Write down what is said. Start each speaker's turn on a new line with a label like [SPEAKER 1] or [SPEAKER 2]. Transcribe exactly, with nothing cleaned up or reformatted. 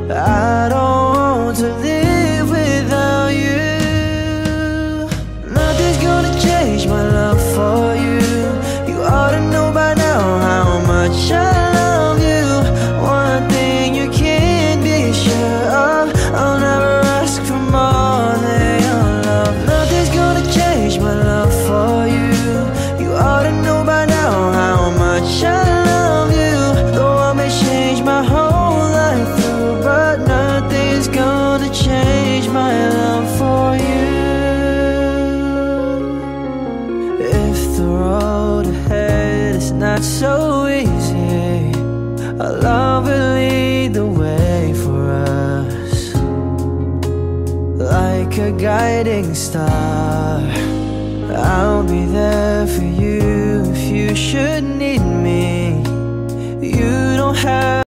[SPEAKER 1] I don't want to live without you. Nothing's gonna change my love for you. You ought to know by now how much I love you. One thing you can be sure of, I'll never ask for more than your love. Nothing's gonna change my love for you. You ought to know by now how much I love you. Though I may change my whole life through, but nothing's gonna change my love for you. If the road ahead is not so easy, our love will lead the way for us, like a guiding star. I'll be there for you if you should need me. You don't have